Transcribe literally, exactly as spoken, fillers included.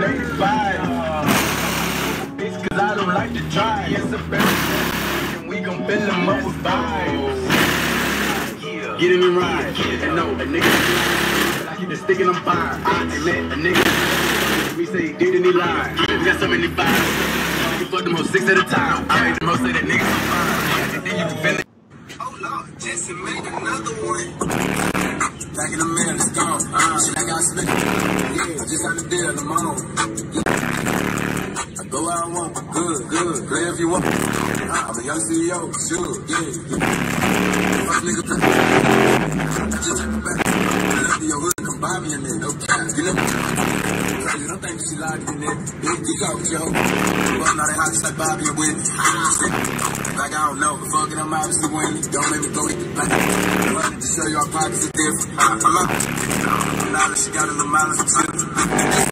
ladies vibe. Bitch, cause I don't like to drive. Yes, a better and we gon' fill them up with vibes. Get in the ride. And no, a nigga, I keep the stick and I'm fine. I ain't met a nigga. We say he did and he lied. We got so many vibes. You fuck them hoes six at a time. I made the most of that nigga so fine. And then you can feel it. Oh Lord, Jesse made another one. Back in the middle, it's gone. Uh, shit, I got spit. Yeah, just got the deal, I'm on. I go where I want, good, good. Play if you want. Uh, I'm a young C E O, sure, yeah. Fuck nigga, I just took it back. I love your hood, come buy me a nigga, no cap. You know, crazy, don't think she lied to you, nigga. Bitch, you talk with your hoe. Well, now they hot just like Bobby and Whitney. Like I don't know, fucking I'm obviously winning. Don't make me go eat the black. Running to show you our pockets are different. I'm out. Now that she got in the mileage of